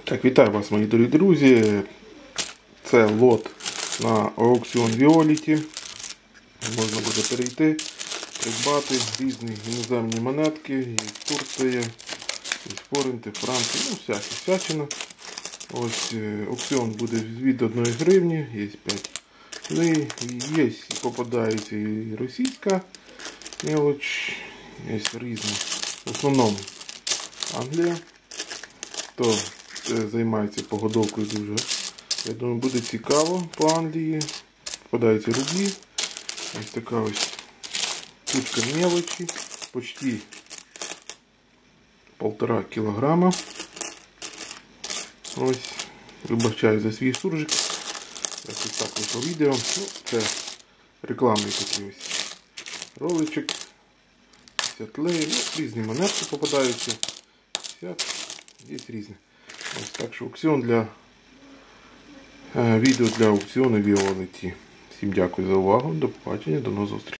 Так, вітаю вас, мої дорогі друзі. Це лот на аукціон Віоліті. Можна буде перейти, придбати різні іноземні монетки, є Турція, є Форинти, Франція, ну всякі всячина. Ось аукціон буде від 1 гривні, є 5 лей, є, попадається і російська мелоч, є різні. В основному Англія. Хто займається погодовкою дуже, я думаю, буде цікаво по Англії. Попадаються рублі. Ось така ось кучка мелочі, почти 1,5 кілограма. Ось, вибачаю за свій суржик. Ось так вийшло відео. Ну, це рекламний такий ось роличок. 50 лей, ну, різні монетки попадаються. 50, є різні. Ось так що аукціон для відео для аукціону Віолеті. Всім дякую за увагу. До побачення, до нових зустрічей.